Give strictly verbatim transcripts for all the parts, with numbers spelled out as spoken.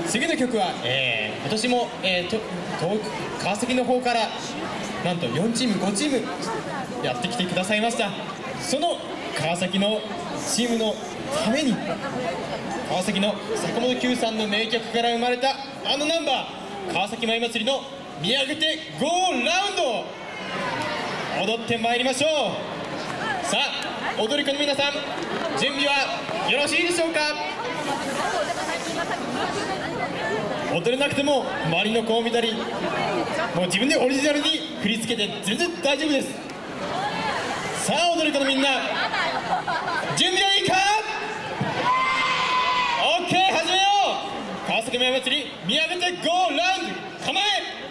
次の曲は、えー、今年も、えー、と東北川崎の方からなんとよんチームごチームやってきてくださいました。その川崎のチームのために川崎の坂本九さんの名曲から生まれたあのナンバー、川崎舞祭りの見上げてゴーラウンドを踊ってまいりましょう。さあ、踊り子の皆さん、準備はよろしいでしょうか。踊れなくても周りの子を見たり、もう自分でオリジナルに振り付けて全然大丈夫です。さあ、踊り子のみんな、準備はいいか。 OK、 始めよう。川崎舞祭り見上げてゴーラウンド、構え。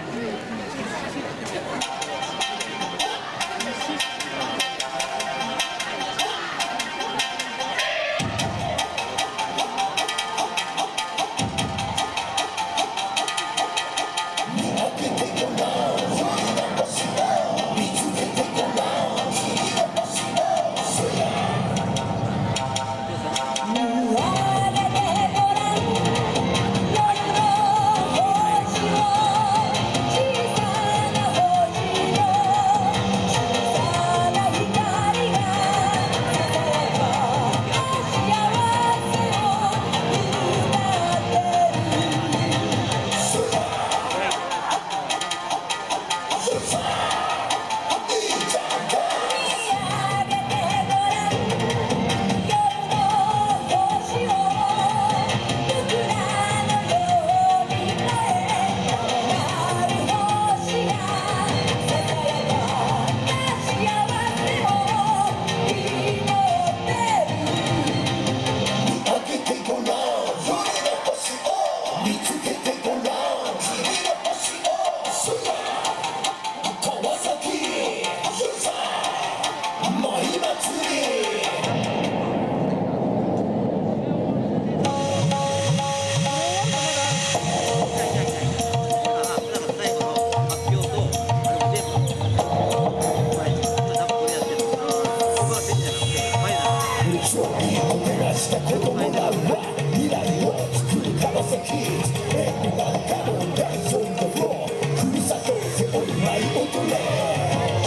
した子供らは未来を作る川崎。エンドなんかのダンスオンザフロー、ふるさと背負い舞い踊れ。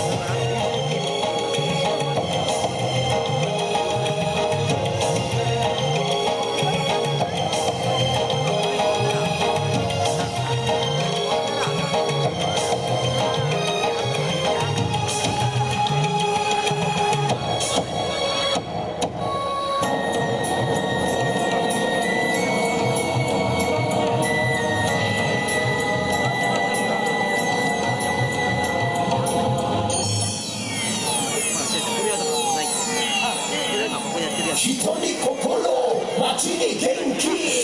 人に心、街に元気。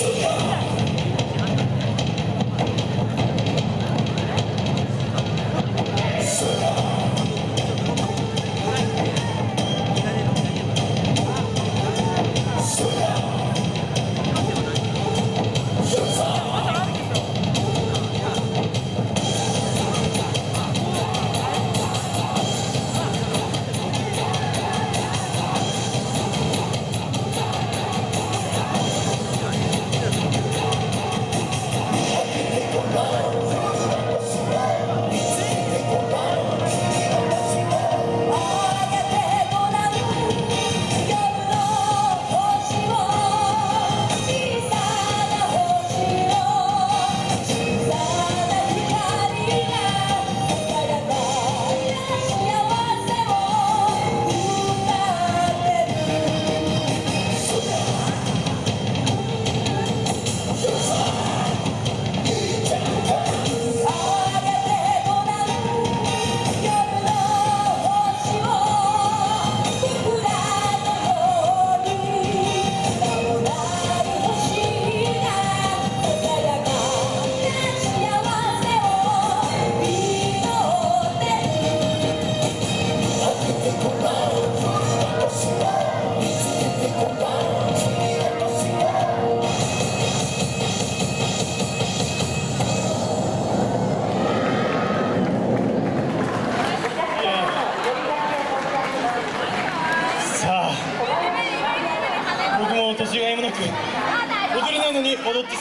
年がいもなく踊れないのに踊って